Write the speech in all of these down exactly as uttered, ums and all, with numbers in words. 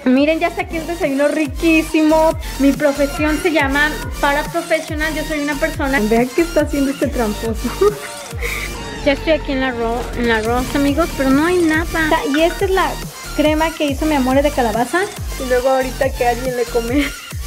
Miren, ya está aquí el desayuno riquísimo. Mi profesión se llama paraprofesional. Yo soy una persona. Vean que está haciendo este tramposo. Ya estoy aquí en la arroz, en la arroz, amigos, pero no hay nada. Y esta es la crema que hizo mi amor de calabaza. Y luego ahorita que alguien le come,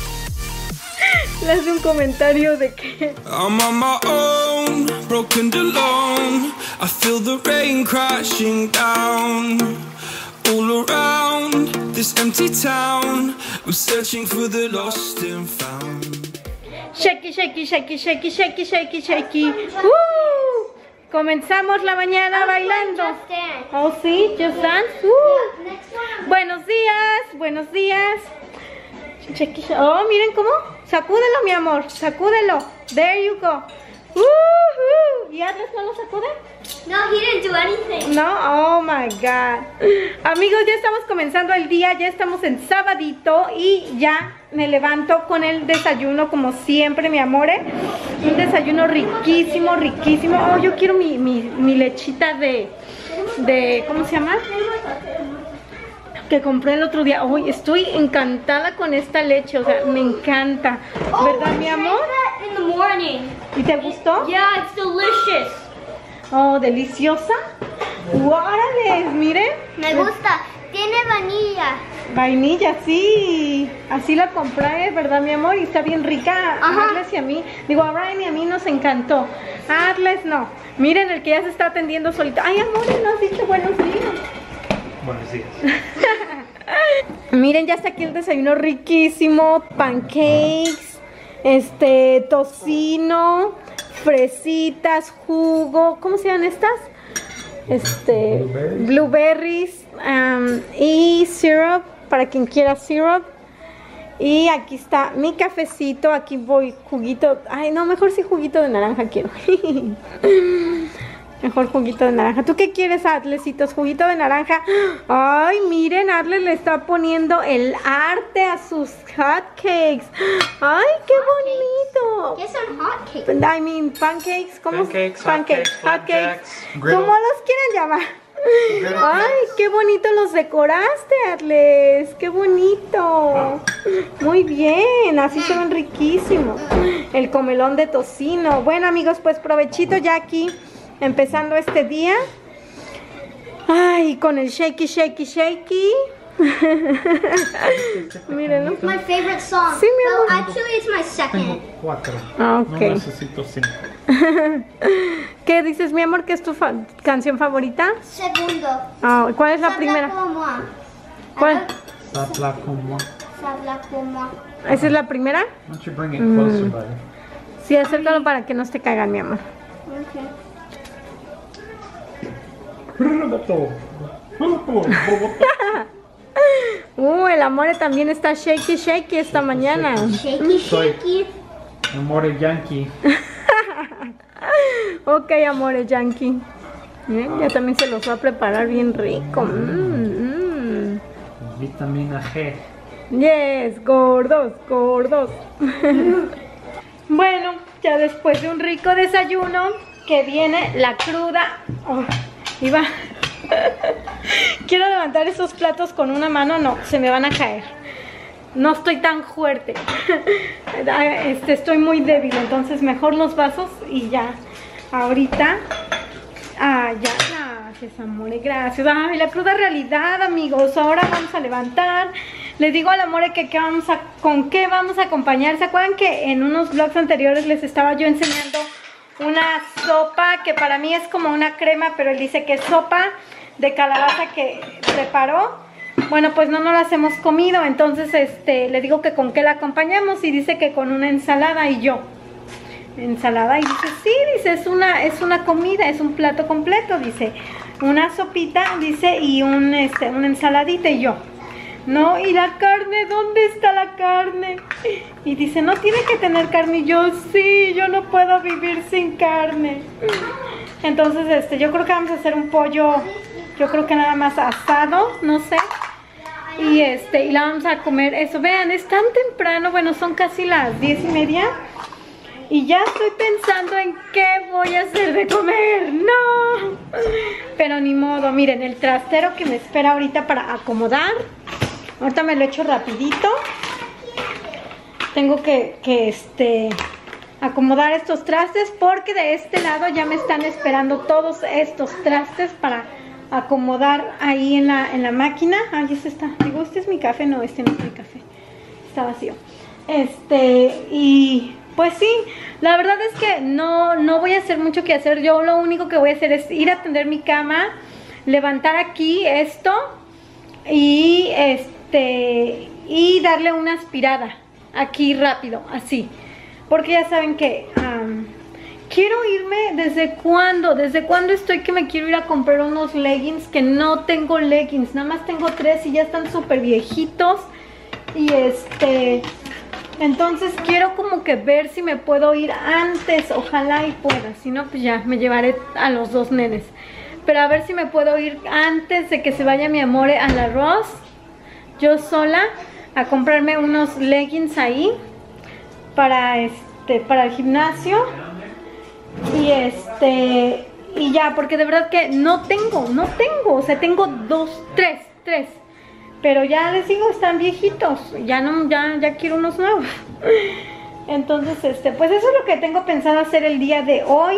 le hace un comentario de que I'm on my own, broken and alone. I feel the rain crashing down. All around this empty town, I'm searching for the lost and found. Shakey, shakey, shakey, shakey, shakey, shakey, shakey. ¡Uh! Comenzamos la mañana bailando. Oh, sí, Just Dance. Uh. Buenos días, buenos días. Shakey, shakey. Oh, miren cómo. Sacúdelo, mi amor, sacúdelo. There you go. Uh, uh. ¿Y Atlas no lo sacude? No, he didn't do anything. No, oh my god. Amigos, ya estamos comenzando el día, ya estamos en sabadito y ya me levanto con el desayuno como siempre, mi amore. Un desayuno riquísimo, riquísimo. Oh, yo quiero mi, mi, mi lechita de, de, ¿cómo se llama? Que compré el otro día. Hoy oh, estoy encantada con esta leche, o sea, me encanta. ¿Verdad, mi amor? In the morning. ¿Y te gustó? Yeah, it's delicious. Oh, deliciosa. ¡Órale! Miren. Me gusta. Tiene vanilla. Vainilla, sí. Así la compré, ¿verdad, mi amor? Y está bien rica. Ajá. A Atlas y a mí. Digo, a Brian y a mí nos encantó. A Atlas no. Miren el que ya se está atendiendo solito. Ay, amor, no has dicho buenos días. Buenos días. Miren, ya está aquí el desayuno riquísimo. Pancakes, este, tocino, fresitas, jugo. ¿Cómo se llaman estas? Este, blueberries, blueberries um, y syrup, para quien quiera syrup. Y aquí está mi cafecito. Aquí voy juguito. Ay, no, mejor sí juguito de naranja quiero. Mejor juguito de naranja. ¿Tú qué quieres, Atlesitos? Juguito de naranja. Ay, miren, Atles le está poniendo el arte a sus hotcakes. Ay, qué bonito. ¿Qué son hotcakes? I mean, pancakes. ¿Cómo? Pancakes, Pancakes, hotcakes, hotcakes. griddle. ¿Cómo los quieran llamar? Ay, qué bonito los decoraste, Atles. Qué bonito. Muy bien, así se ven riquísimos. El comelón de tocino. Bueno, amigos, pues provechito ya aquí. Empezando este día. Ay, con el shakey, shakey, shakey. Mírenlo. My favorite song. Sí, mi amor. Well, actually, it's my second. Tengo cuatro. Ah, ok. No necesito cinco. ¿Qué dices, mi amor? ¿Qué es tu fa canción favorita? Segundo. Oh, ¿cuál es la Sabla primera? como. ¿Cuál? Sabla como. Sabla como. ¿Esa es la primera? Why don't you bring it closer, Mm. buddy? Sí, acércalo para que no te caigan, mi amor. Okay. Uh, el amor también está shaky, shaky esta mañana. Shaky, Soy- shaky. Amore Yankee. Ok, amores, yankee. Miren, ya también se los va a preparar bien rico. Mm, mm. Vitamina G. Yes, gordos, gordos. Bueno, ya después de un rico desayuno, que viene la cruda. Oh, iba. Quiero levantar esos platos con una mano, no, se me van a caer. No estoy tan fuerte. Este, estoy muy débil, entonces mejor los vasos y ya. Ahorita. Ah, ya, gracias, amore, gracias. Ay, la cruda realidad, amigos. Ahora vamos a levantar. Les digo al amore que, que vamos a, con qué vamos a acompañar. ¿Se acuerdan que en unos vlogs anteriores les estaba yo enseñando una sopa que para mí es como una crema, pero él dice que es sopa de calabaza que preparó? Bueno, pues no nos las hemos comido, entonces este le digo que con qué la acompañamos y dice que con una ensalada. Y yo, ensalada, y dice, sí, dice, es una, es una comida, es un plato completo, dice, una sopita, dice, y un, este, una ensaladita. Y yo, no, ¿y la carne? ¿Dónde está la carne? Y dice, no tiene que tener carne. Y yo, sí, yo no puedo vivir sin carne. Entonces, este, yo creo que vamos a hacer un pollo, yo creo que nada más asado, no sé. Y este, y la vamos a comer eso. Vean, es tan temprano, bueno, son casi las diez y media. Y ya estoy pensando en qué voy a hacer de comer. ¡No! Pero ni modo, miren, el trastero que me espera ahorita para acomodar. Ahorita me lo echo rapidito. Tengo que, que este, acomodar estos trastes porque de este lado ya me están esperando todos estos trastes para acomodar ahí en la, en la máquina. Ahí este está. Digo, este es mi café. No, este no es mi café. Está vacío. Este, y pues sí, la verdad es que no, no voy a hacer mucho que hacer. Yo lo único que voy a hacer es ir a tender mi cama, levantar aquí esto y este y darle una aspirada aquí rápido, así, porque ya saben que um, quiero irme. ¿Desde cuándo? ¿Desde cuándo estoy que me quiero ir a comprar unos leggings? Que no tengo leggings, nada más tengo tres y ya están súper viejitos. Y este, entonces quiero como que ver si me puedo ir antes, ojalá y pueda. Si no, pues ya me llevaré a los dos nenes. Pero a ver si me puedo ir antes de que se vaya mi amor al arroz, yo sola, a comprarme unos leggings ahí para este para el gimnasio. Y este y ya, porque de verdad que no tengo, no tengo, o sea, tengo dos, tres, tres. Pero ya les digo, están viejitos, ya no, ya, ya quiero unos nuevos. Entonces, este, pues eso es lo que tengo pensado hacer el día de hoy.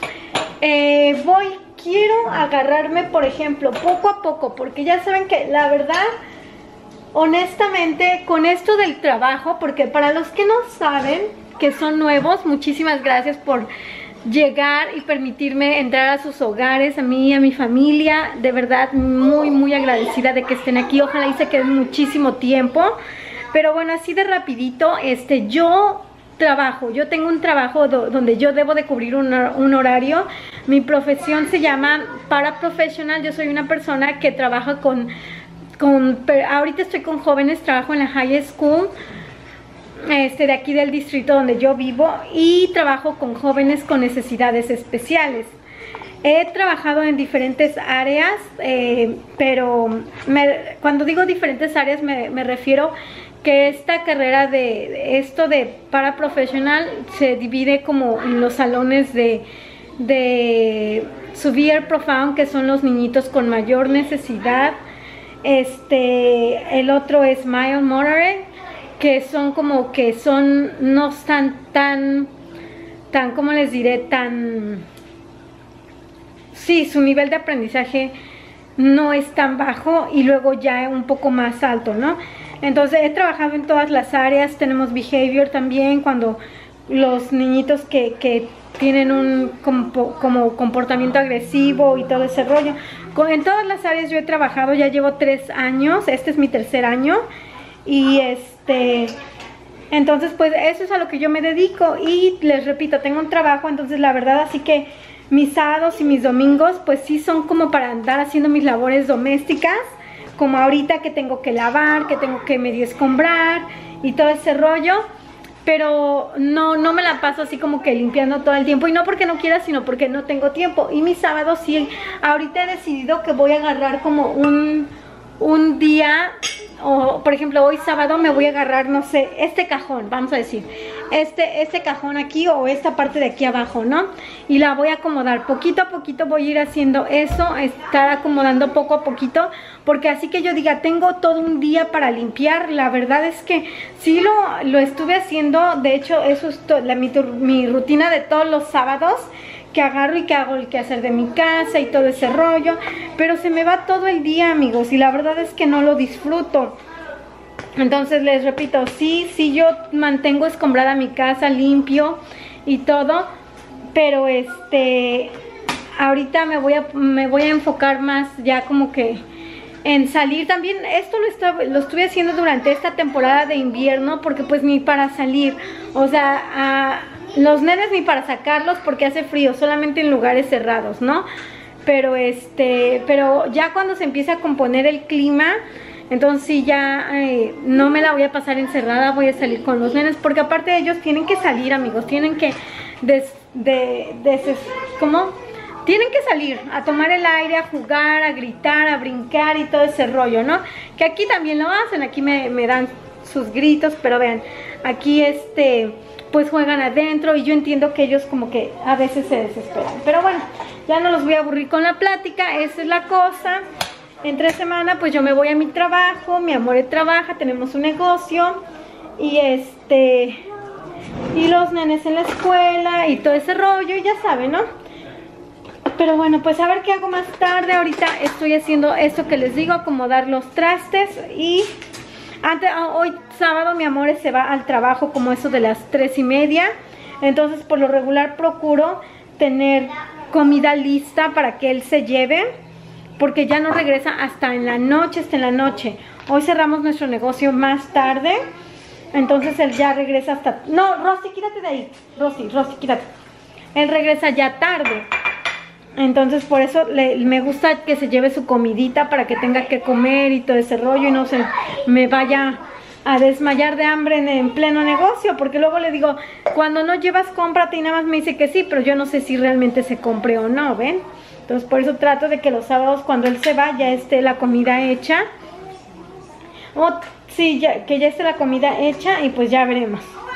Eh, voy, quiero agarrarme, por ejemplo, poco a poco, porque ya saben que la verdad, honestamente, con esto del trabajo, porque para los que no saben, que son nuevos, muchísimas gracias por llegar y permitirme entrar a sus hogares, a mí y a mi familia. De verdad, muy, muy agradecida de que estén aquí. Ojalá y se queden muchísimo tiempo. Pero bueno, así de rapidito, este, yo trabajo, yo tengo un trabajo do, donde yo debo de cubrir un, un horario. Mi profesión se llama paraprofessional. Yo soy una persona que trabaja con, con ahorita estoy con jóvenes, trabajo en la high school, este, de aquí del distrito donde yo vivo, y trabajo con jóvenes con necesidades especiales. He trabajado en diferentes áreas, eh, pero me, cuando digo diferentes áreas me, me refiero que esta carrera de, de esto de paraprofesional se divide como en los salones de, de severe profound, que son los niñitos con mayor necesidad. Este, el otro es mild moderate, que son como que son, no están tan, tan, ¿cómo les diré? Tan, sí, su nivel de aprendizaje no es tan bajo, y luego ya un poco más alto, ¿no? Entonces he trabajado en todas las áreas. Tenemos behavior también, cuando los niñitos que, que tienen un como, como comportamiento agresivo y todo ese rollo. En todas las áreas yo he trabajado, ya llevo tres años, este es mi tercer año. Y este, entonces pues eso es a lo que yo me dedico. Y les repito, tengo un trabajo, entonces la verdad, así que mis sábados y mis domingos pues sí son como para andar haciendo mis labores domésticas, como ahorita que tengo que lavar, que tengo que medio escombrar y todo ese rollo. Pero no, no me la paso así como que limpiando todo el tiempo, y no porque no quiera, sino porque no tengo tiempo. Y mis sábados sí, ahorita he decidido que voy a agarrar como un, un día, o por ejemplo hoy sábado me voy a agarrar, no sé, este cajón, vamos a decir, este, este cajón aquí, o esta parte de aquí abajo, ¿no? Y la voy a acomodar, poquito a poquito voy a ir haciendo eso, estar acomodando poco a poquito, porque así que yo diga, tengo todo un día para limpiar, la verdad es que sí lo, lo estuve haciendo. De hecho, eso es to, la, mi, mi rutina de todos los sábados, que agarro y que hago el quehacer de mi casa y todo ese rollo, pero se me va todo el día, amigos, y la verdad es que no lo disfruto. Entonces les repito, sí, sí yo mantengo escombrada mi casa, limpio y todo, pero este, ahorita me voy a, me voy a enfocar más ya como que en salir. También esto lo, está, lo estuve haciendo durante esta temporada de invierno, porque pues ni para salir, o sea, a los nenes ni para sacarlos porque hace frío, solamente en lugares cerrados, ¿no? Pero este, pero ya cuando se empieza a componer el clima, entonces sí ya eh, no me la voy a pasar encerrada, voy a salir con los nenes, porque aparte ellos tienen que salir, amigos, tienen que des, de, des, ¿cómo? Tienen que salir a tomar el aire, a jugar, a gritar, a brincar y todo ese rollo, ¿no? Que aquí también lo hacen, aquí me, me dan sus gritos, pero vean, aquí este, pues juegan adentro, y yo entiendo que ellos como que a veces se desesperan. Pero bueno, ya no los voy a aburrir con la plática, esa es la cosa. entre semana pues yo me voy a mi trabajo, mi amor trabaja, tenemos un negocio y este y los nenes en la escuela y todo ese rollo, y ya saben, ¿no? Pero bueno, pues a ver qué hago más tarde. Ahorita estoy haciendo esto que les digo, acomodar los trastes. Y antes, hoy sábado mi amor se va al trabajo como eso de las tres y media. Entonces por lo regular procuro tener comida lista para que él se lleve, porque ya no regresa hasta en la noche, hasta en la noche. Hoy cerramos nuestro negocio más tarde, entonces él ya regresa hasta... No, Rosy, quítate de ahí. Rosy, Rosy, quítate. Él regresa ya tarde. Entonces por eso le, me gusta que se lleve su comidita para que tenga que comer y todo ese rollo y no se me vaya a desmayar de hambre en, en pleno negocio, porque luego le digo, cuando no llevas cómprate, y nada más me dice que sí, pero yo no sé si realmente se compre o no, ¿ven? Entonces por eso trato de que los sábados cuando él se va ya esté la comida hecha, o sí, ya, que ya esté la comida hecha y pues ya veremos.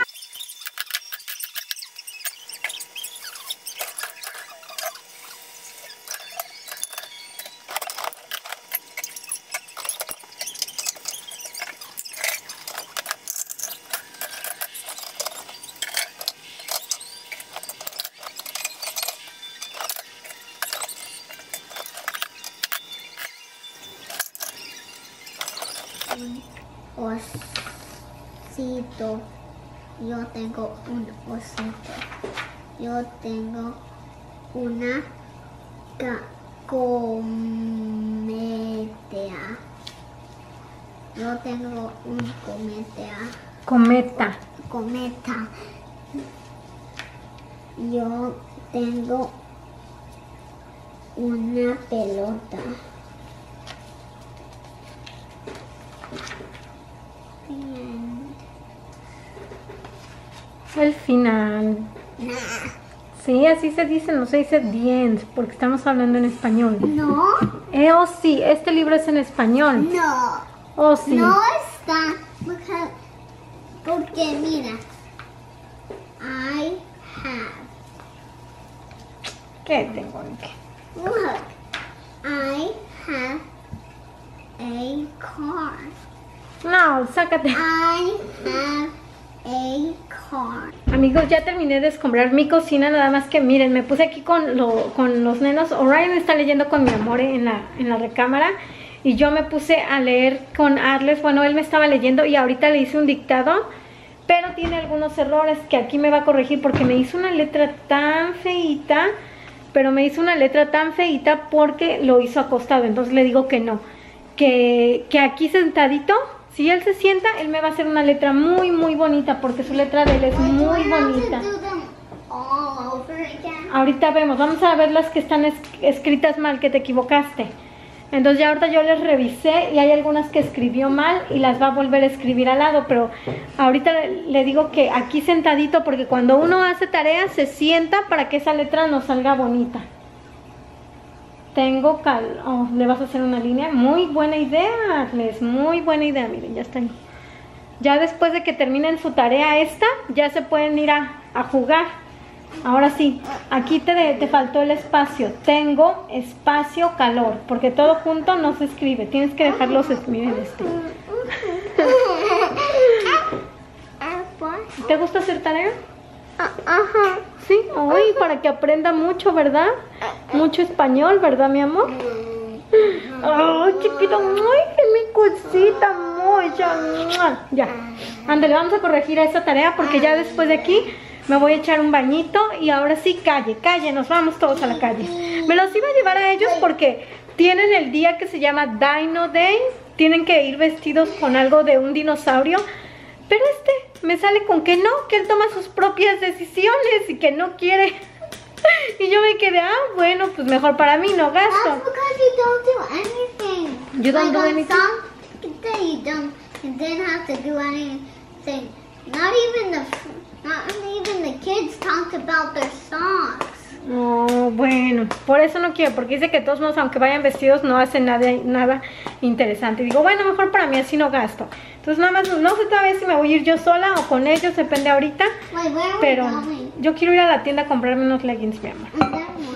Osito. Yo tengo un osito. Yo tengo una cometea. Yo tengo un cometea. Cometa. Cometa. Yo tengo una pelota. El final. Sí, así se dice, no se dice dientes, porque estamos hablando en español. No. Eh, oh sí, este libro es en español. No. Oh sí. No está. Porque, porque mira. I have. ¿Qué tengo aquí? Look. I have a car. No, sácate. I have a car. Amigos, ya terminé de escombrar mi cocina, nada más que miren, me puse aquí con, lo, con los nenos. Orion está leyendo con mi amor en la, en la recámara y yo me puse a leer con Arles. Bueno, él me estaba leyendo y ahorita le hice un dictado, pero tiene algunos errores que aquí me va a corregir porque me hizo una letra tan feita, pero me hizo una letra tan feita porque lo hizo acostado. Entonces le digo que no, que, que aquí sentadito, si él se sienta, él me va a hacer una letra muy, muy bonita, porque su letra de él es muy bonita. Ahorita vemos, vamos a ver las que están es escritas mal, que te equivocaste. Entonces ya ahorita yo les revisé y hay algunas que escribió mal y las va a volver a escribir al lado, pero ahorita le digo que aquí sentadito, porque cuando uno hace tareas se sienta para que esa letra nos salga bonita. Tengo cal... Oh, le vas a hacer una línea. Muy buena idea, Arles. Muy buena idea. Miren, ya están. Ya después de que terminen su tarea esta, ya se pueden ir a, a jugar. Ahora sí, aquí te, te faltó el espacio. Tengo espacio calor, porque todo junto no se escribe. Tienes que dejarlos... Miren este. ¿Te gusta hacer tarea? Ajá. Sí, uy, para que aprenda mucho, ¿verdad? Mucho español, ¿verdad, mi amor? Ay, chiquito, ay, que mi cosita, muy ya. Ya, ándale, vamos a corregir esa tarea porque ya después de aquí me voy a echar un bañito y ahora sí, calle, calle, nos vamos todos a la calle. Me los iba a llevar a ellos porque tienen el día que se llama Dino Day, tienen que ir vestidos con algo de un dinosaurio, pero este me sale con que no, que él toma sus propias decisiones y que no quiere. Y yo me quedé, ah, bueno, pues mejor para mí, no gasto. That's because you don't do anything. You don't like do on anything? Some day you don't, you didn't have to do anything. Not even the, not even the kids talk about their songs. No, bueno, por eso no quiero, porque dice que todos modos, aunque vayan vestidos, no hacen nada, nada interesante. Digo, bueno, mejor para mí, así no gasto. Entonces nada más, no sé todavía si me voy a ir yo sola o con ellos, depende ahorita. Wait, where are Pero we going? yo quiero ir a la tienda a comprarme unos leggings, mi amor. I don't want.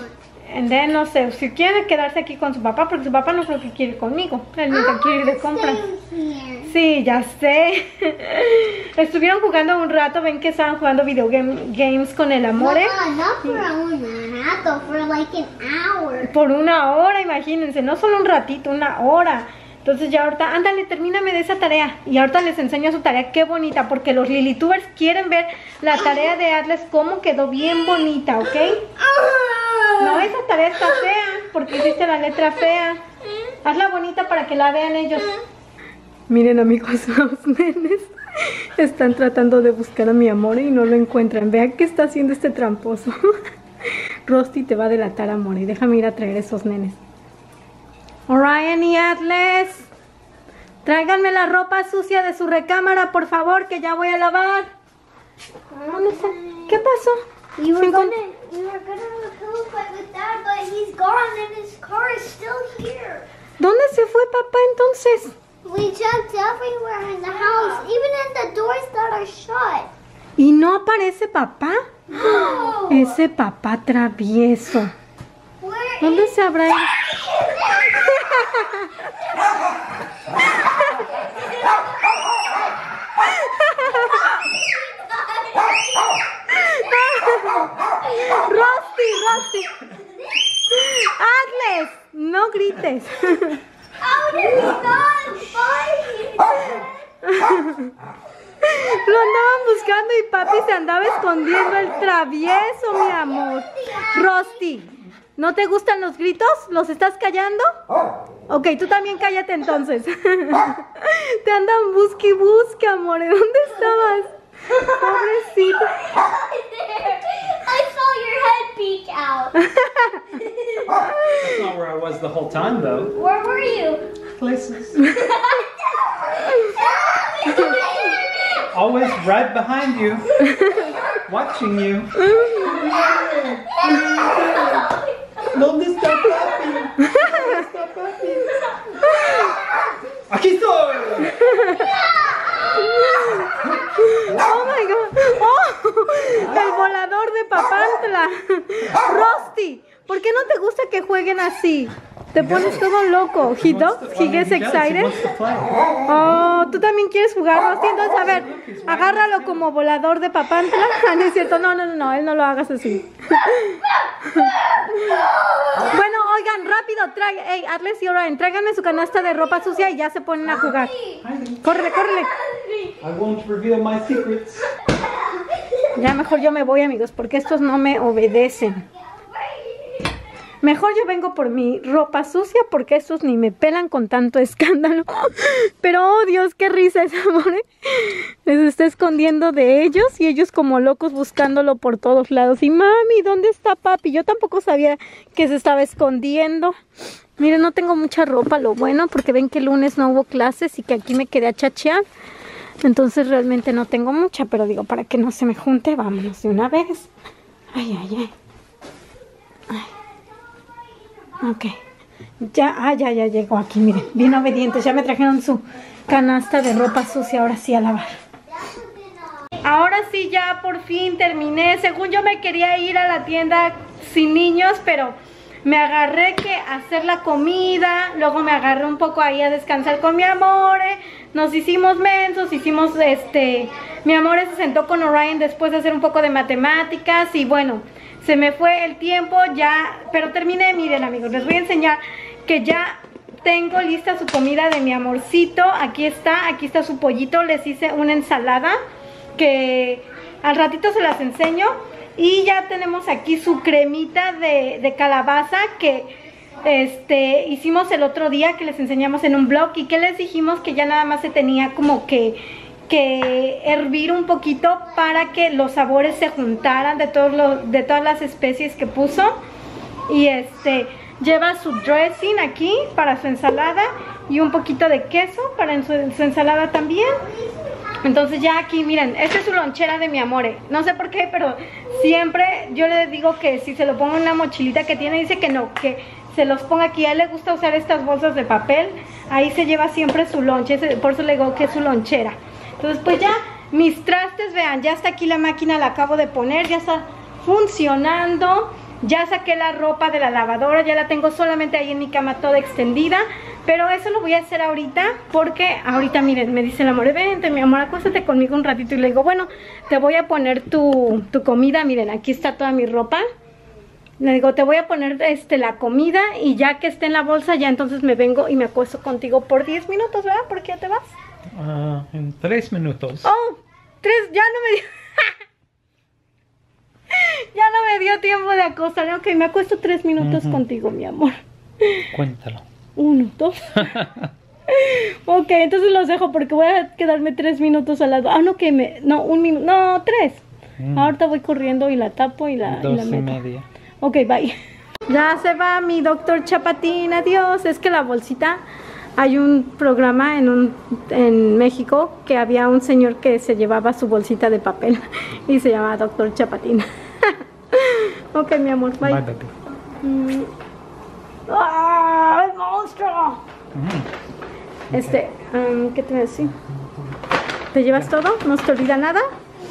And then, no sé, si quiere quedarse aquí con su papá, porque su papá no creo que quiere ir conmigo. Él nunca quiere ir de compras. Sí, ya sé. Estuvieron jugando un rato, ven que estaban jugando video game, games con el Amore. No, not for un rato, for like an hour. Por una hora, imagínense, no solo un ratito, una hora. Entonces ya ahorita, ándale, termíname de esa tarea. Y ahorita les enseño su tarea, qué bonita, porque los Lilitubers quieren ver la tarea de Atlas, cómo quedó bien bonita, ¿ok? No, esa tarea está fea, porque hiciste la letra fea. Hazla bonita para que la vean ellos. Miren, amigos, los nenes están tratando de buscar a mi Amore y no lo encuentran. Vean qué está haciendo este tramposo. Rosti te va a delatar, Amore. Déjame ir a traer esos nenes. Orion y Atlas, tráiganme la ropa sucia de su recámara, por favor, que ya voy a lavar. ¿Dónde está? ¿Qué pasó? You were Se gonna, encont- you were gonna go fight with Dad, but he's gone and his car is still here. ¿Dónde se fue papá entonces? We checked everywhere in the house, even in the doors that are shut. ¿Y no aparece papá? No. Ese papá travieso. Where ¿Dónde is se habrá ido? Rosti, Rosti. Atlas, no grites. How did he not find Lo andaban buscando y papi se andaba escondiendo, el travieso, mi amor. Rosti, ¿no te gustan los gritos? ¿Los estás callando? Ok, tú también cállate entonces. Te andan busque y busque, amor. ¿Dónde estabas? Pobrecito. I saw your head peek out. That's not where I was the whole time, though. Where were you? Places. Always right behind you, watching you. ¿Dónde está papi? ¿Dónde está papi? ¡Aquí estoy! Oh my god. Oh, el volador de Papantla. Rosti, ¿por qué no te gusta que jueguen así? Te pones todo loco. He does? He gets excited. Oh, ¿tú también quieres jugar, Rosti? Entonces, a ver, agárralo como volador de Papantla. Ah, no es cierto, no, no, no, no, él no lo hagas así. Bueno, oigan, rápido, trae, hey, Atlas y Orion, tráiganme su canasta de ropa sucia y ya se ponen a jugar. Córrele, córrele. I won't reveal my secrets. Ya mejor yo me voy, amigos, porque estos no me obedecen. Mejor yo vengo por mi ropa sucia porque estos ni me pelan con tanto escándalo. Pero, oh Dios, qué risa ese amor, ¿eh? Se está escondiendo de ellos y ellos como locos buscándolo por todos lados. Y mami, ¿dónde está papi? Yo tampoco sabía que se estaba escondiendo. Miren, no tengo mucha ropa, lo bueno, porque ven que el lunes no hubo clases y que aquí me quedé a chachear. Entonces realmente no tengo mucha, pero digo, para que no se me junte, vámonos de una vez. Ay, ay, ay. Ay. Ok, ya, ah, ya, ya llegó aquí, miren, bien obedientes, ya me trajeron su canasta de ropa sucia, ahora sí a lavar. Ahora sí ya por fin terminé, según yo me quería ir a la tienda sin niños, pero me agarré que hacer la comida, luego me agarré un poco ahí a descansar con mi Amore, nos hicimos mensos, hicimos este, mi Amore se sentó con Orion después de hacer un poco de matemáticas y bueno, se me fue el tiempo ya, pero terminé. Miren amigos, les voy a enseñar que ya tengo lista su comida de mi amorcito. Aquí está, aquí está su pollito, les hice una ensalada que al ratito se las enseño. Y ya tenemos aquí su cremita de, de calabaza que este, hicimos el otro día, que les enseñamos en un blog. Y que les dijimos que ya nada más se tenía como que... que hervir un poquito para que los sabores se juntaran de todos los, de todas las especies que puso. Y este lleva su dressing aquí para su ensalada y un poquito de queso para en su, su ensalada también. Entonces ya aquí miren, esta es su lonchera de mi Amore. No sé por qué, pero siempre yo le digo que si se lo pongo en una mochilita que tiene, dice que no, que se los ponga aquí. A él le gusta usar estas bolsas de papel. Ahí se lleva siempre su lonche, por eso le digo que es su lonchera. Entonces pues ya mis trastes, vean, ya está aquí la máquina, la acabo de poner, ya está funcionando. Ya saqué la ropa de la lavadora, ya la tengo solamente ahí en mi cama toda extendida. Pero eso lo voy a hacer ahorita porque ahorita, miren, me dice el amor, vente mi amor, acuéstate conmigo un ratito. Y le digo, bueno, te voy a poner tu, tu comida, miren, aquí está toda mi ropa. Le digo, te voy a poner este, la comida y ya que esté en la bolsa, ya entonces me vengo y me acuesto contigo por diez minutos, ¿verdad? ¿Por qué ya te vas? Uh, en tres minutos. Oh, tres, ya no me dio... ya no me dio tiempo de acostarme. Ok, me acuesto tres minutos uh-huh. contigo, mi amor. Cuéntalo. Uno, dos. Ok, entonces los dejo porque voy a quedarme tres minutos al lado. Ah, no, que me... No, un minuto. No, tres. Mm. Ahorita voy corriendo y la tapo y la, Dos y la meto. y media. Ok, bye. Ya se va mi doctor Chapatín, adiós. Es que la bolsita, hay un programa en, un, en México que había un señor que se llevaba su bolsita de papel y se llamaba doctor Chapatín. Ok, mi amor, bye. Bye, baby. Mm. ¡Ah, el monstruo! Mm. Este, um, ¿qué te voy a decir? ¿Te llevas todo? ¿No se te olvida nada?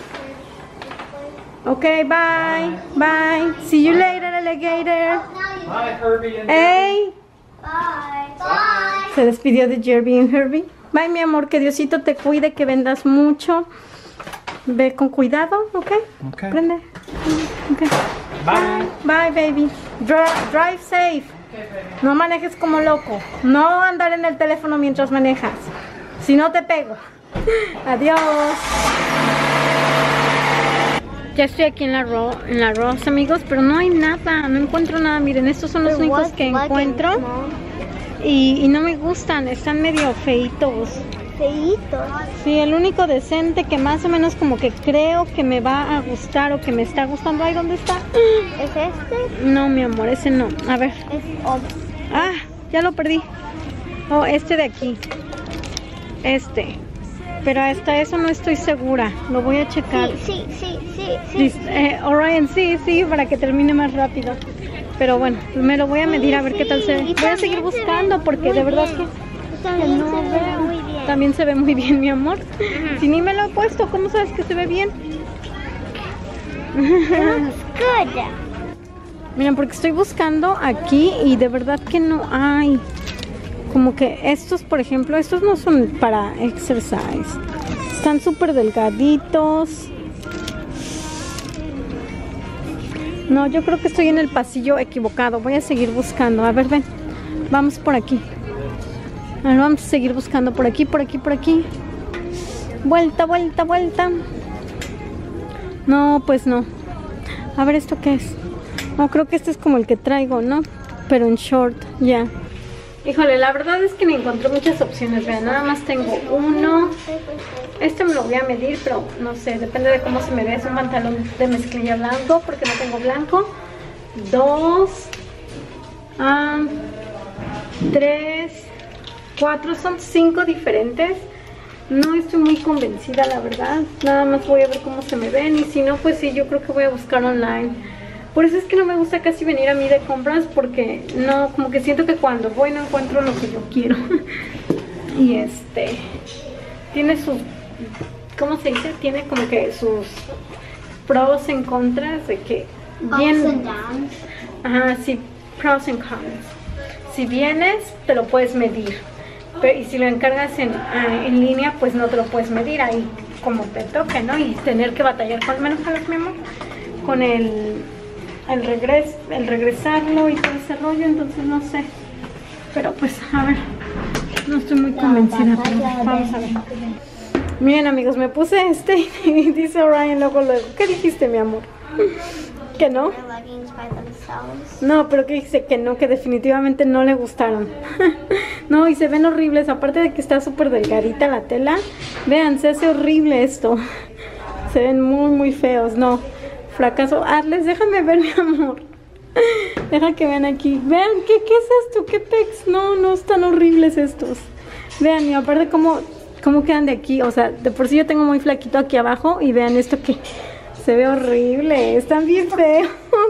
Ok, bye, bye. See you later, alligator. Bye, Herbie and Hey. Bye. Bye. Se despidió de Herbie y Herbie. Bye, mi amor, que Diosito te cuide, que vendas mucho. Ve con cuidado, ¿ok? Ok. Prende. Ok. Bye. Bye, baby. Dri drive safe. No manejes como loco. No andar en el teléfono mientras manejas. Si no te pego. Adiós. Ya estoy aquí en la, ro en la Ross, amigos, pero no hay nada, no encuentro nada. Miren, estos son los únicos que encuentro y, y no me gustan, están medio feitos. Feitos. Sí, el único decente que más o menos como que creo que me va a gustar o que me está gustando. Ay, ¿dónde está? ¿Es este? No, mi amor, ese no. A ver. Es otro. Ah, ya lo perdí. Oh, este de aquí. Este. Pero hasta eso no estoy segura. Lo voy a checar. Sí, sí, sí, sí. Listo. Eh, Orion, sí, sí, para que termine más rápido. Pero bueno, me lo voy a medir a ver qué tal se ve. Voy a seguir buscando porque de verdad que, que no veo. Muy bien. También se ve muy bien, mi amor. Si ni me lo he puesto, ¿cómo sabes que se ve bien? Good. Miren, porque estoy buscando aquí y de verdad que no hay. Como que estos, por ejemplo, estos no son para exercise. Están súper delgaditos. No, yo creo que estoy en el pasillo equivocado. Voy a seguir buscando. A ver, ven. Vamos por aquí. A ver, vamos a seguir buscando por aquí, por aquí, por aquí. Vuelta, vuelta, vuelta. No, pues no. A ver, ¿esto qué es? No, creo que este es como el que traigo, ¿no? Pero en short, ya. Híjole, la verdad es que me encontré muchas opciones. Vean, nada más tengo uno. Este me lo voy a medir, pero no sé, depende de cómo se me vea. Es un pantalón de mezclilla blanco, porque no tengo blanco. Dos. Um, tres. Cuatro. Son cinco diferentes. No estoy muy convencida, la verdad. Nada más voy a ver cómo se me ven. Y si no, pues sí, yo creo que voy a buscar online. Por eso es que no me gusta casi venir a mí de compras, porque no, como que siento que cuando voy no encuentro lo que yo quiero. Y este, tiene sus, ¿cómo se dice? Tiene como que sus pros en contras de que bien... Ups and downs. Ajá, sí, pros and cons. Si vienes, te lo puedes medir. Pero, y si lo encargas en, en línea, pues no te lo puedes medir ahí como te toque, ¿no? Y tener que batallar con, menos jalas, mi amor, con el... El, regres, el regresarlo y todo ese rollo, entonces no sé. Pero pues, a ver, no estoy muy convencida, pero vamos a ver. Miren, amigos, me puse este y dice Orion luego, luego. ¿Qué dijiste, mi amor? ¿Que no? No, pero que dice que no, que definitivamente no le gustaron. No, y se ven horribles, aparte de que está súper delgadita la tela. Vean, se hace horrible esto. Se ven muy, muy feos, no. Fracaso. Arles, déjame ver, mi amor. Deja que vean aquí. Vean, ¿qué, qué es esto? ¿Qué pex? No, no están horribles estos. Vean, y aparte cómo, cómo quedan de aquí. O sea, de por sí yo tengo muy flaquito aquí abajo. Y vean esto que se ve horrible. Están bien feos.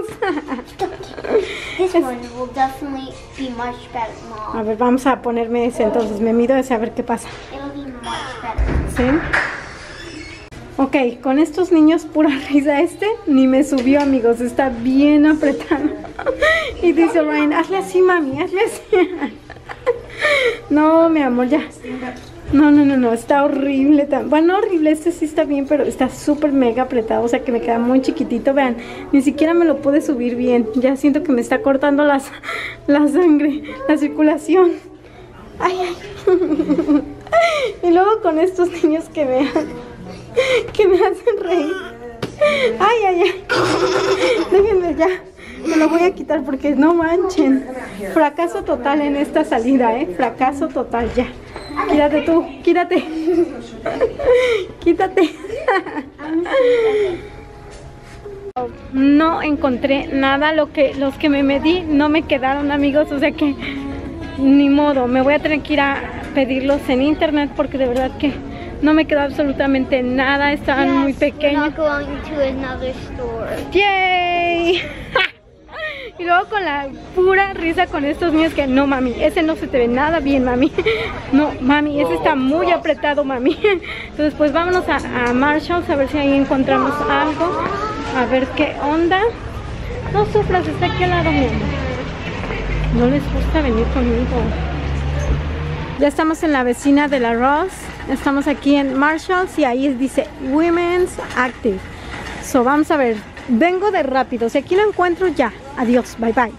This one will definitely be much better, Mom. A ver, vamos a ponerme ese entonces. Me mido ese a ver qué pasa. It'll be much better. ¿Sí? Ok, con estos niños pura risa. Este ni me subió, amigos. Está bien apretado. Y dice Ryan, hazle así, mami, hazle así. No, mi amor, ya. No, no, no, no, está horrible. Bueno, horrible, este sí está bien, pero está súper mega apretado. O sea que me queda muy chiquitito. Vean, ni siquiera me lo pude subir bien. Ya siento que me está cortando las, la sangre, la circulación. Ay, ay. Y luego con estos niños que vean, que me hacen reír. Ay, ay, ay. Déjenme ya. Me lo voy a quitar porque no manchen. Fracaso total en esta salida, ¿eh? Fracaso total, ya. Quítate tú, quítate. Quítate. No encontré nada. Lo que, los que me medí no me quedaron, amigos. O sea que ni modo. Me voy a tener que ir a pedirlos en internet porque de verdad que no me quedó absolutamente nada. Estaban yes, muy pequeños. ¡Yay! Y luego con la pura risa con estos niños que no, mami, ese no se te ve nada bien, mami. No, mami, ese está muy apretado, mami. Entonces pues vámonos a, a Marshalls a ver si ahí encontramos algo. A ver qué onda. No sufras, está aquí al lado, mi amor. No les gusta venir conmigo. Ya estamos en la vecina de la Ross. Estamos aquí en Marshalls y ahí dice Women's Active. So vamos a ver. Vengo de rápido, si aquí lo encuentro ya. Adiós, bye bye.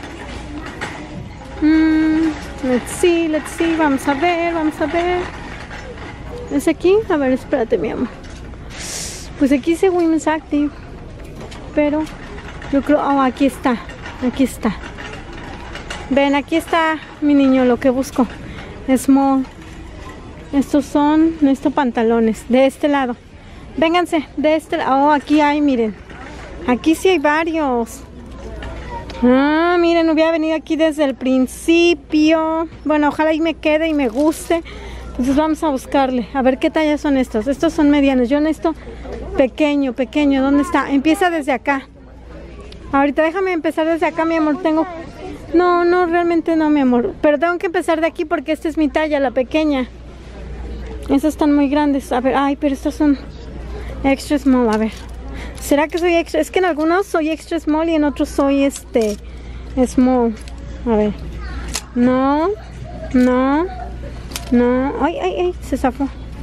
Mm, let's see, let's see. Vamos a ver, vamos a ver. ¿Es aquí? A ver, espérate, mi amor. Pues aquí dice Women's Active. Pero yo creo... Oh, aquí está. Aquí está. Ven, aquí está, mi niño, lo que busco. Small. Estos son, estos pantalones. De este lado. Vénganse, de este lado. Oh, aquí hay, miren. Aquí sí hay varios. Ah, miren, hubiera venido aquí desde el principio. Bueno, ojalá y me quede y me guste. Entonces vamos a buscarle. A ver qué tallas son estos. Estos son medianos. Yo necesito pequeño, pequeño. ¿Dónde está? Empieza desde acá. Ahorita déjame empezar desde acá, mi amor. Tengo... No, no, realmente no, mi amor. Pero tengo que empezar de aquí porque esta es mi talla, la pequeña. Estas están muy grandes. A ver, ay, pero estas son extra small. A ver. ¿Será que soy extra? Es que en algunos soy extra small y en otros soy este small. A ver. No, no, no. Ay, ay, ay, se zafó.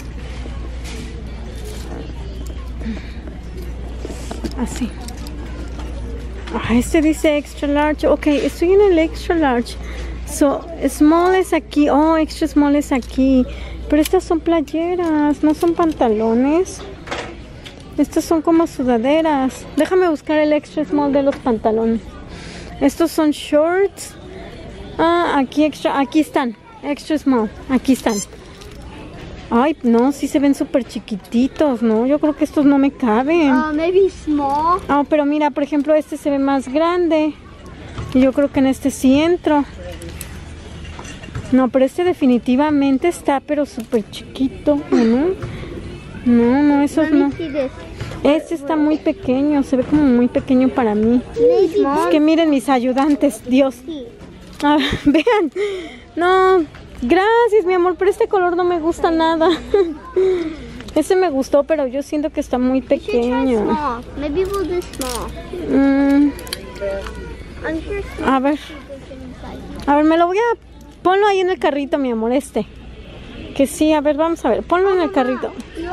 Así. Ah, este dice extra large. Ok, estoy en el extra large. So, small es aquí. Oh, extra small es aquí. Pero estas son playeras, no son pantalones. Estas son como sudaderas. Déjame buscar el extra small de los pantalones. Estos son shorts. Ah, aquí extra, aquí están. Extra small, aquí están. Ay, no, sí se ven súper chiquititos, ¿no? Yo creo que estos no me caben. Uh, maybe small. Ah, pero mira, por ejemplo, este se ve más grande. Y yo creo que en este sí entro. No, pero este definitivamente está, pero súper chiquito, ¿no? No, no, esos no. Este está muy pequeño, se ve como muy pequeño para mí. Es que miren mis ayudantes, Dios. Ah, vean. No, gracias, mi amor, pero este color no me gusta nada. Este me gustó, pero yo siento que está muy pequeño. Mm. A ver. A ver, me lo voy a... Ponlo ahí en el carrito, mi amor, este. Que sí, a ver, vamos a ver. Ponlo en el carrito.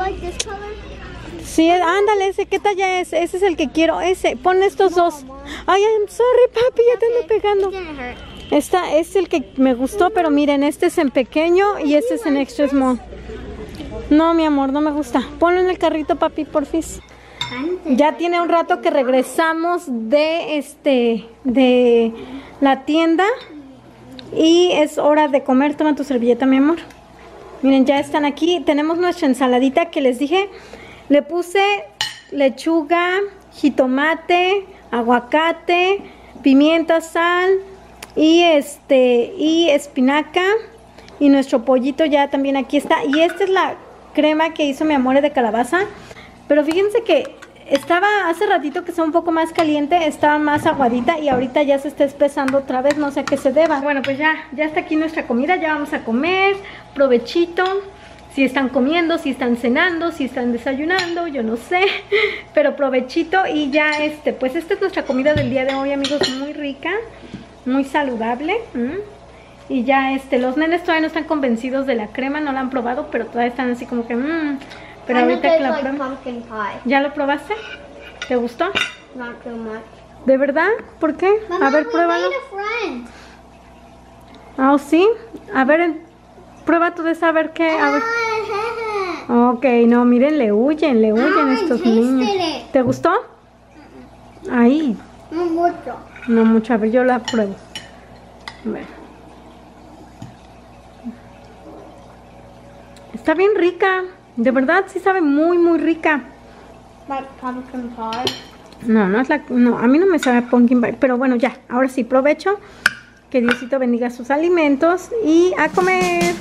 Sí, ándale, ese. ¿Qué talla es? Ese es el que quiero. Ese. Pon estos dos. Ay, I'm sorry, papi, ya te ando pegando. Esta es el que me gustó, pero miren, este es en pequeño y este es en extra small. No, mi amor, no me gusta. Ponlo en el carrito, papi, porfis. Ya tiene un rato que regresamos de este, de la tienda. Y es hora de comer. Toma tu servilleta, mi amor. Miren, ya están aquí. Tenemos nuestra ensaladita que les dije. Le puse lechuga, jitomate, aguacate, pimienta, sal y este y espinaca. Y nuestro pollito ya también aquí está. Y esta es la crema que hizo mi amor de calabaza. Pero fíjense que estaba hace ratito que estaba un poco más caliente, estaba más aguadita y ahorita ya se está espesando otra vez, no sé a qué se deba. Bueno, pues ya, ya está aquí nuestra comida, ya vamos a comer, provechito. si están comiendo, si están cenando, si están desayunando, yo no sé, pero provechito. Y ya este, pues esta es nuestra comida del día de hoy, amigos, muy rica, muy saludable. ¿Mm? Y ya este, los nenes todavía no están convencidos de la crema, no la han probado, pero todavía están así como que mmm, pero ahorita que la like prueben. pumpkin pie. ¿Ya lo probaste? ¿Te gustó? Not too much. ¿De verdad? ¿Por qué? Mama, A ver, we pruébalo. made a friend. Ah, ¿sí? A ver, en- prueba tú de saber qué. A ver. Ah, Ok, no, miren, le huyen, le huyen I estos tasted niños. it. ¿Te gustó? Ahí, no mucho. no mucho. A ver, yo la pruebo. A ver. Está bien rica. De verdad, sí sabe muy, muy rica. Like pumpkin pie. No, no es la... No, a mí no me sabe a pumpkin pie. Pero bueno, ya. Ahora sí, provecho. Que Diosito bendiga sus alimentos. Y a comer.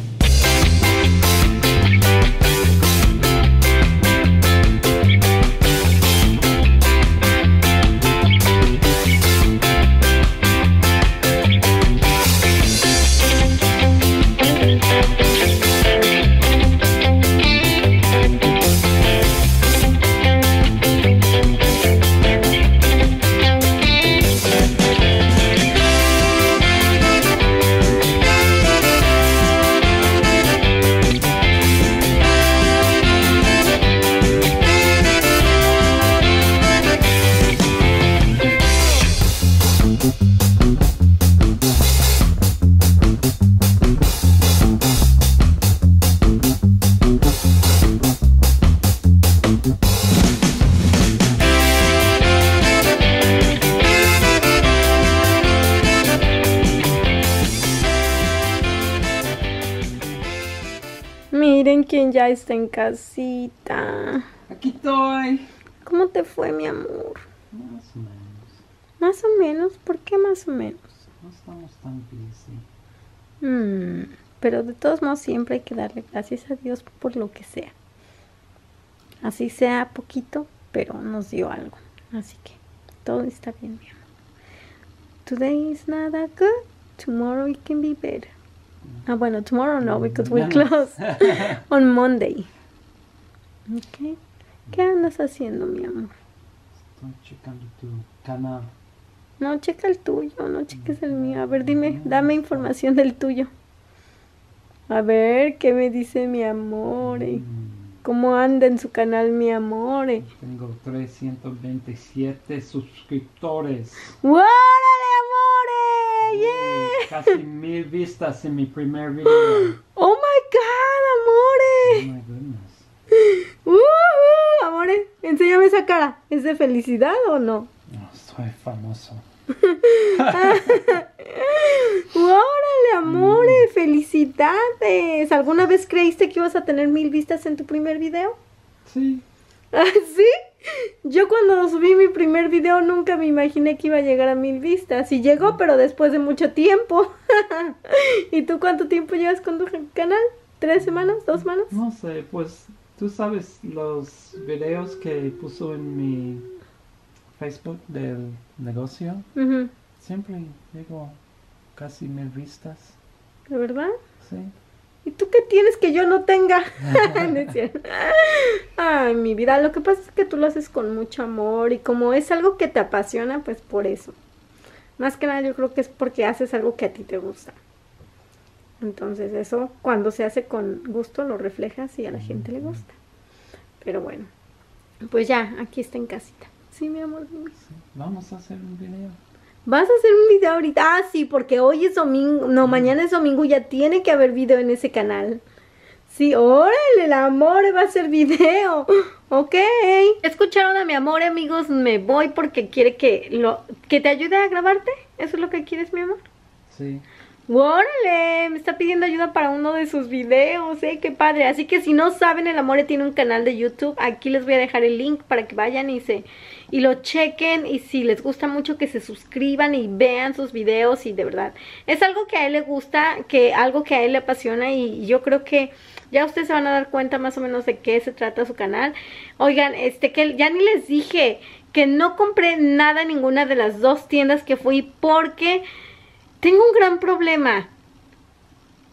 Miren quién ya está en casita. Aquí estoy. ¿Cómo te fue, mi amor? Más o menos. Más o menos. ¿Por qué más o menos? No estamos tan busy. Mm, pero de todos modos siempre hay que darle gracias a Dios por lo que sea. Así sea poquito, pero nos dio algo. Así que todo está bien, mi amor. Today is not that good. Tomorrow it can be better. Ah, bueno, tomorrow no, because we close on Monday. Okay. ¿Qué andas haciendo, mi amor? Estoy checando tu canal. No, checa el tuyo, no cheques el mío. A ver, dime, dame información del tuyo. A ver, ¿qué me dice mi amor? Mm, ¿Cómo anda en su canal, mi amor? Tengo trescientos veintisiete suscriptores. ¡Órale, amores! ¡Yeah! Casi mil vistas en mi primer video. ¡Oh, my God, Oh amores! my goodness. ¡Uh! Amores, enséñame esa cara. ¿Es de felicidad o no? No, soy famoso. ¡Órale, amores! ¡Felicidades! ¿Alguna vez creíste que ibas a tener mil vistas en tu primer video? Sí. ¿Ah, sí? Yo cuando subí mi primer video nunca me imaginé que iba a llegar a mil vistas. Y llegó, pero después de mucho tiempo. ¿Y tú cuánto tiempo llevas con tu canal? ¿Tres semanas? ¿Dos semanas? No sé, pues tú sabes los videos que puso en mi Facebook del negocio. Ujú. Siempre llego casi mil vistas. ¿De verdad? Sí. ¿Y tú qué tienes que yo no tenga? No es cierto. Ay, mi vida, lo que pasa es que tú lo haces con mucho amor y como es algo que te apasiona, pues por eso. Más que nada yo creo que es porque haces algo que a ti te gusta. Entonces eso cuando se hace con gusto lo reflejas y a la gente le gusta. Pero bueno, pues ya, aquí está en casita. Sí, mi amor. Dime. Sí. Vamos a hacer un video. ¿Vas a hacer un video ahorita? Ah, sí, porque hoy es domingo, no, mañana es domingo, ya tiene que haber video en ese canal. Sí, órale, el amor va a hacer video. Ok. ¿Escucharon a mi amor, amigos? Me voy porque quiere que lo que te ayude a grabarte. ¿Eso es lo que quieres, mi amor? Sí. ¡Órale! Me está pidiendo ayuda para uno de sus videos, ¿eh? ¡Qué padre! Así que si no saben, el Amore tiene un canal de YouTube. Aquí les voy a dejar el link para que vayan y se y lo chequen. Y si les gusta mucho, que se suscriban y vean sus videos. Y de verdad, es algo que a él le gusta, que algo que a él le apasiona. Y yo creo que ya ustedes se van a dar cuenta más o menos de qué se trata su canal. Oigan, este que ya ni les dije que no compré nada en ninguna de las dos tiendas que fui porque... tengo un gran problema.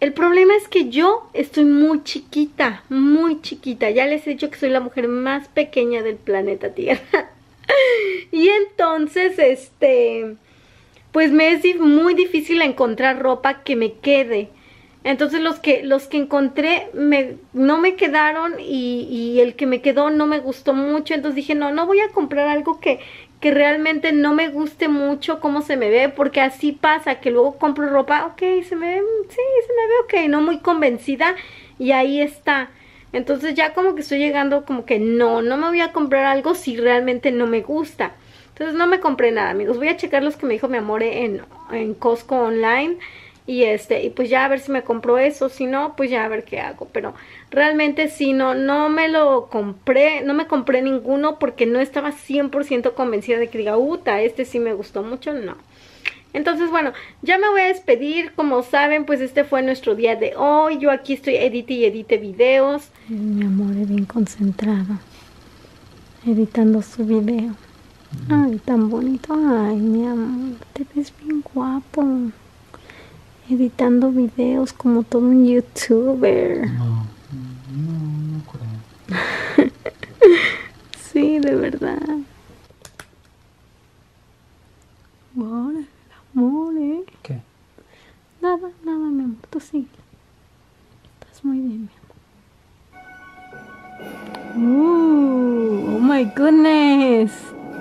El problema es que yo estoy muy chiquita, muy chiquita. Ya les he dicho que soy la mujer más pequeña del planeta Tierra. Y entonces, este, pues me es muy difícil encontrar ropa que me quede. Entonces los que los que encontré me, no me quedaron y, y el que me quedó no me gustó mucho. Entonces dije, no, no voy a comprar algo que, que realmente no me guste mucho cómo se me ve, porque así pasa, que luego compro ropa, ok, se me ve, sí, se me ve ok, no muy convencida y ahí está. Entonces ya como que estoy llegando como que no, no me voy a comprar algo si realmente no me gusta. Entonces no me compré nada, amigos. Voy a checar los que me dijo mi amor en, en Costco online. Y este, y pues ya a ver si me compro eso, si no, pues ya a ver qué hago. Pero realmente sí, no, no me lo compré, no me compré ninguno porque no estaba cien por ciento convencida de que diga, uta, este sí me gustó mucho, no. Entonces, bueno, ya me voy a despedir. Como saben, pues este fue nuestro día de hoy. Yo aquí estoy edite y edite videos. Mi amor es bien concentrado, editando su video. Ay, tan bonito. Ay, mi amor, te ves bien guapo. Editando videos como todo un youtuber. No, no, no creo. Sí, de verdad. Amor, amor, ¿eh? ¿Qué? Nada, nada, mi amor, tú sigue. Estás muy bien, mi amor. Uh, oh my goodness.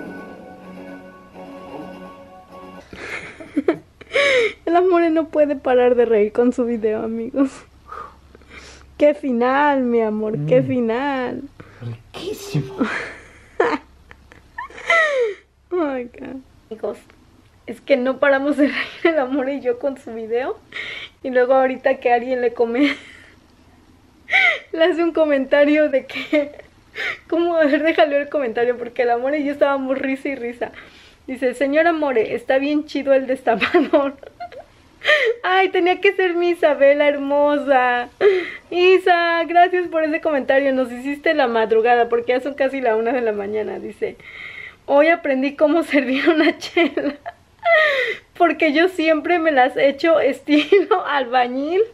El amor no puede parar de reír con su video, amigos. ¡Qué final, mi amor! ¡Qué Mm. final! Riquísimo. Oh my God. Amigos, es que no paramos de reír el amor y yo con su video. Y luego ahorita que alguien le come, le hace un comentario de que... ¿Cómo? A ver, déjale el comentario, porque el amor y yo estábamos risa y risa. Dice, señor Amore, está bien chido el destapador. Ay, tenía que ser mi Isabela hermosa. Isa, gracias por ese comentario. Nos hiciste la madrugada, porque ya son casi la una de la mañana. Dice, hoy aprendí cómo servir una chela, porque yo siempre me las echo estilo albañil.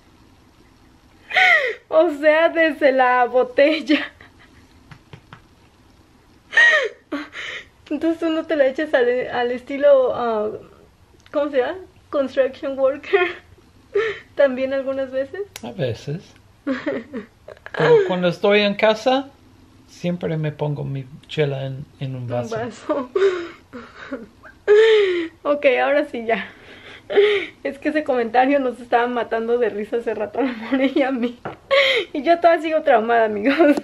O sea, desde la botella. Entonces tú no te la echas al, al estilo, uh, ¿cómo se llama? Construction worker. También algunas veces. A veces. Pero cuando estoy en casa, siempre me pongo mi chela en, en un vaso. Un vaso. Ok, ahora sí ya. Es que ese comentario nos estaba matando de risa hace rato al amor y a mí. Y yo todavía sigo traumada, amigos.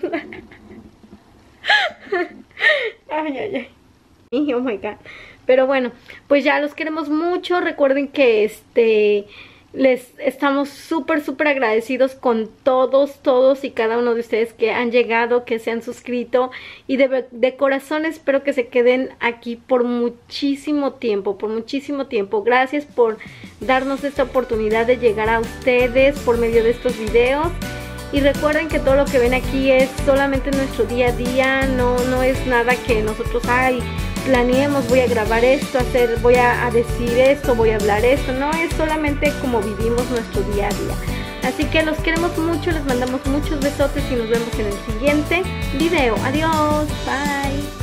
Ay, ay, ay. Oh my God. Pero bueno, pues ya los queremos mucho. Recuerden que este les estamos súper, súper agradecidos con todos, todos y cada uno de ustedes que han llegado, que se han suscrito. Y de, de corazón espero que se queden aquí por muchísimo tiempo, por muchísimo tiempo. Gracias por darnos esta oportunidad de llegar a ustedes por medio de estos videos. Y recuerden que todo lo que ven aquí es solamente nuestro día a día, no, no es nada que nosotros, ay, planeemos, voy a grabar esto, hacer, voy a, a decir esto, voy a hablar esto, no, es solamente como vivimos nuestro día a día. Así que los queremos mucho, les mandamos muchos besotes y nos vemos en el siguiente video. Adiós, bye.